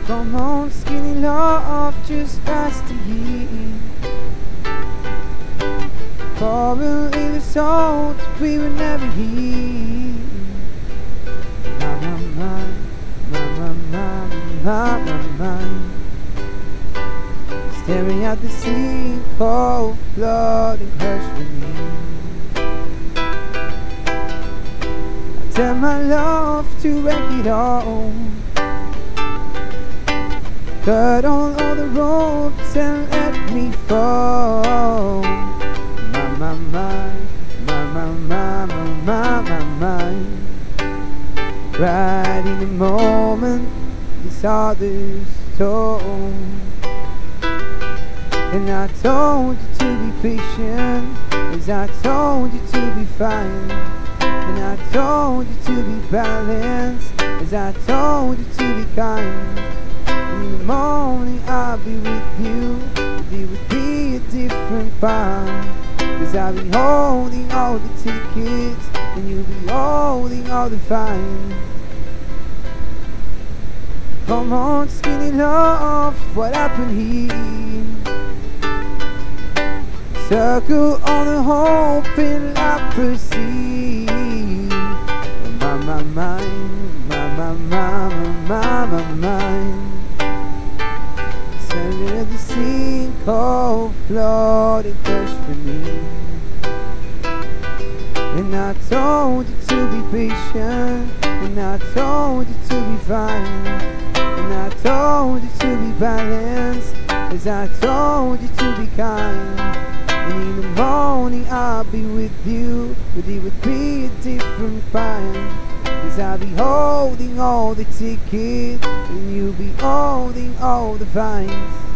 Come on, skinny love, just last a year. Probably the salt we were never hear. My. Staring at the sea, cold blood and crushed beneath. I tell my love to wreck it all. Cut on all the ropes and let me fall. My mind. Right in the moment, this others told. And I told you to be patient, as I told you to be fine. And I told you to be balanced, as I told you to be kind. And in the morning I'll be with you, but it would be a different path. Cause I'll be holding all the tickets, and you'll be holding all the fines. Come on, skinny love, what happened here? Circle on the hope and I proceed. My mind. Send the sea, cold blood and crushed for me. And I told you to be patient, and I told you to be fine. And I told you to be balanced, as I told you to be kind. And in the morning I'll be with you, but it would be a different kind. Cause I'll be holding all the tickets, and you'll be holding all the fines.